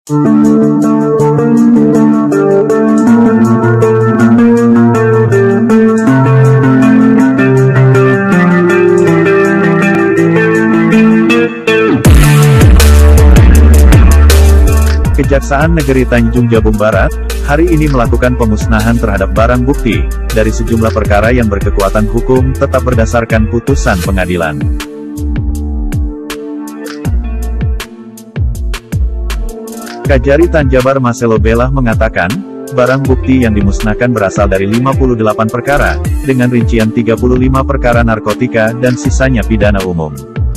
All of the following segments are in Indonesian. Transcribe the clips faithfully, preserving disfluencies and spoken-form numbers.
Kejaksaan Negeri Tanjung Jabung Barat, hari ini melakukan pemusnahan terhadap barang bukti, dari sejumlah perkara yang berkekuatan hukum tetap berdasarkan putusan pengadilan. Kajari Tanjabar Marcelo Bellah mengatakan, barang bukti yang dimusnahkan berasal dari lima puluh delapan perkara, dengan rincian tiga puluh lima perkara narkotika dan sisanya pidana umum.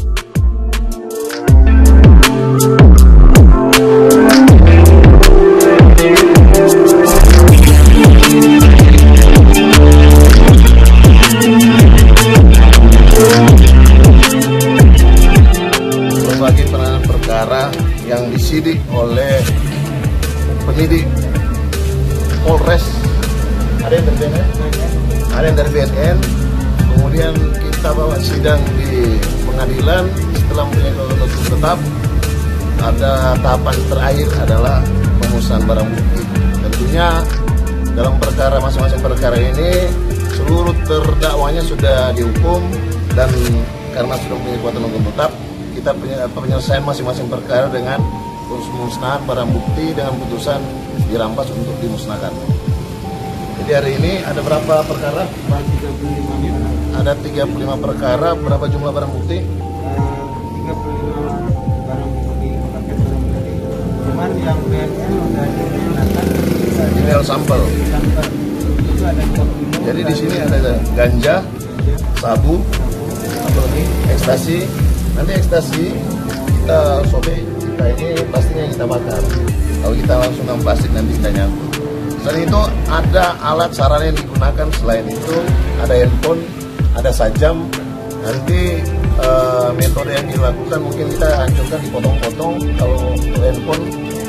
Berbagai penanganan perkara yang disidik oleh penyidik Polres, ada yang dari B N N, ada yang dari B N N, kemudian kita bawa sidang di pengadilan setelah mempunyai keputusan tetap. Ada tahapan terakhir adalah pemusnahan barang bukti. Tentunya dalam perkara masing-masing perkara ini seluruh terdakwanya sudah dihukum, dan karena sudah mempunyai kekuatan hukum tetap, kita penyelesaian masing-masing perkara dengan pemusnahan barang bukti dengan putusan dirampas untuk dimusnahkan. Jadi hari ini ada berapa perkara? tiga puluh lima. Ada tiga puluh lima perkara. Berapa jumlah barang bukti? tiga puluh lima barang bukti paket barang bukti. Cuman yang B N N sudah digunakan Email sampel. sampel. Itu ada dua puluh lima. Jadi di sini ada ganja, sabu, apa lagi? Ekstasi. Nanti ekstasi kita sobek, kita ini pastinya kita bakar. Kalau kita langsung dalam plastik nanti kita nyangkut. Selain itu ada alat sarana yang digunakan. Selain itu ada handphone, ada sajam. Nanti uh, metode yang dilakukan mungkin kita hancurkan, dipotong-potong. Kalau handphone,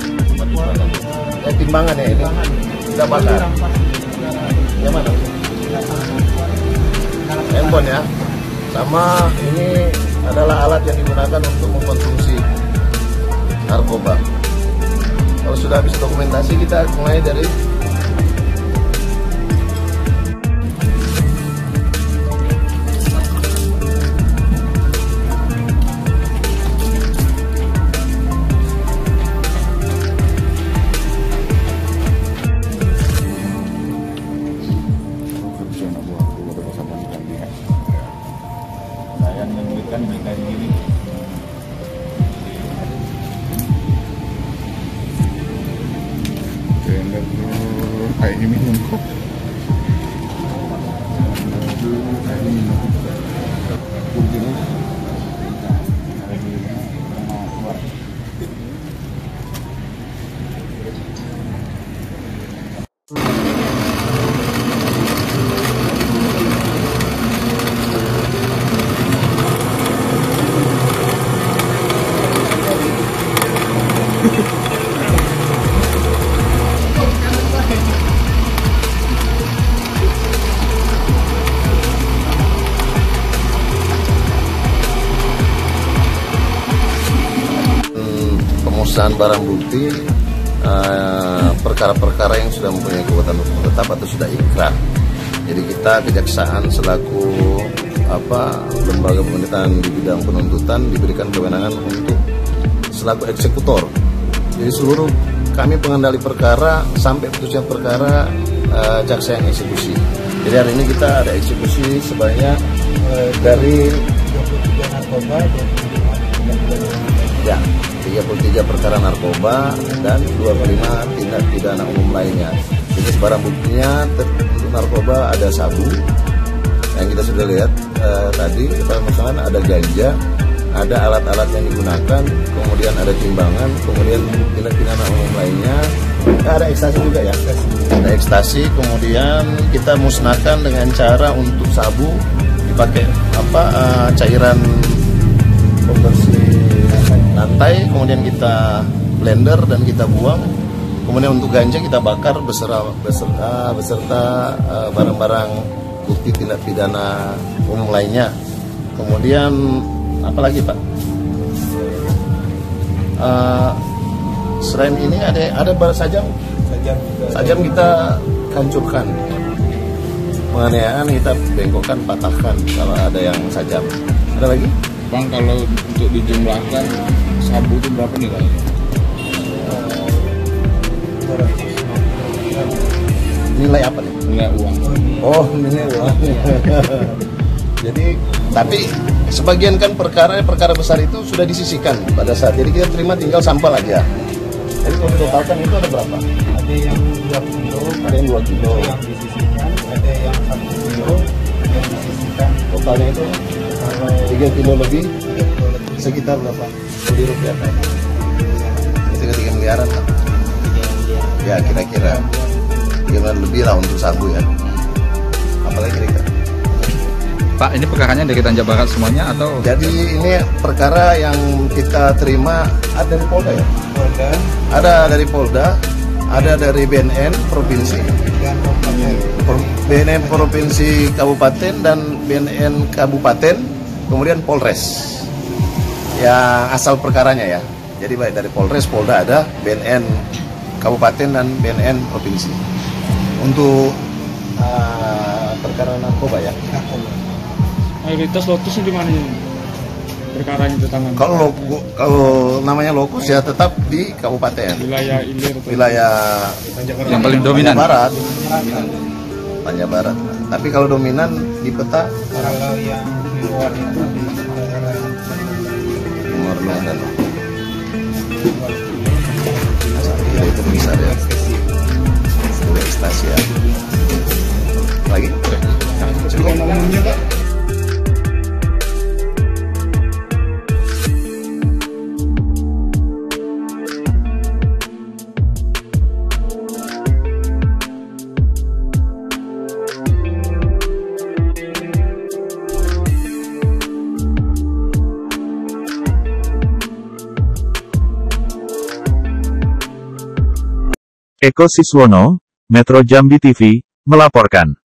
ya timbangan ya ini kita bakar. Yang mana? Handphone ya. Sama ini adalah alat yang digunakan untuk mengkonsumsi narkoba. Kalau sudah habis dokumentasi, kita mulai dari yang memberikan mereka ini kayak ini minum kok kayak ini minum pemusnahan barang bukti perkara-perkara uh, yang sudah mempunyai kekuatan hukum tetap atau sudah inkrah. Jadi kita kejaksaan selaku apa lembaga pemerintahan di bidang penuntutan diberikan kewenangan untuk selaku eksekutor. Jadi seluruh kami pengendali perkara sampai putusnya perkara uh, jaksa yang eksekusi. Jadi hari ini kita ada eksekusi sebanyak uh, dari dua puluh tiga narkoba, ya tiga puluh tiga perkara narkoba dan dua puluh lima tindak pidana umum lainnya. Jadi barang buktinya untuk narkoba ada sabu yang kita sudah lihat eh, tadi, misalkan ada ganja, ada alat-alat yang digunakan, kemudian ada timbangan, kemudian tindak pidana umum lainnya. Ada ekstasi juga ya, ada ekstasi. Kemudian kita musnahkan dengan cara untuk sabu dipakai apa uh, cairan pembersih lantai, kemudian kita blender dan kita buang. Kemudian untuk ganja kita bakar beserta beserta beserta barang-barang uh, bukti tindak pidana umum lainnya. Kemudian apa lagi Pak? Uh, selain ini ada ada bar sajam, Sajam juga. sajam kita hancurkan, penganiayaan kita bengkokkan, patahkan kalau ada yang sajam. Ada lagi? Bang, kalau untuk dijumlahkan sabu itu berapa nilainya? Nilai apa nih? Nilai uang. Oh, nilai uang. Jadi, tapi sebagian kan perkara perkara besar itu sudah disisihkan pada saat. Jadi kita terima tinggal sampel aja. Jadi kalau ditotalkan itu ada berapa? Ada yang dua kilo, Ada yang dua kilo. yang disisihkan, ada yang satu kilo yang disisihkan. Totalnya itu Kalau tiga kilo lebih, tiga kilo lebih, sekitar berapa? sepuluh rupiah kan? Itu tiga miliaran lah. tiga miliar. Ya kira-kira tiga miliar lebih lah untuk sabu ya. Apalagi kira-kira. Pak, ini perkaranya dari Tanjab Barat semuanya atau? Jadi ini perkara yang kita terima ada dari Polda ya? Polda Ada dari Polda, ada dari B N N Provinsi, dan kabupaten. B N N Provinsi Kabupaten dan B N N Kabupaten, kemudian Polres. Yang asal perkaranya ya. Jadi baik dari Polres, Polda ada, B N N Kabupaten dan B N N Provinsi. Untuk uh, perkara narkoba ya. Mayoritas lotusnya di mana ini? Perkaranya tetangga. Kalau loku- kalau namanya lokus ya tetap di kabupaten, Wilayah Ilir atau wilayah Yang paling dominan. Tanjab Barat, Tanjab Barat. Tapi kalau dominan di peta Kalau yang di luar itu di daerah Timur London. Kita itu bisa ya. Sudah ekstasi ya. Lagi? Cukup. Eko Siswono, Metro Jambi T V, melaporkan.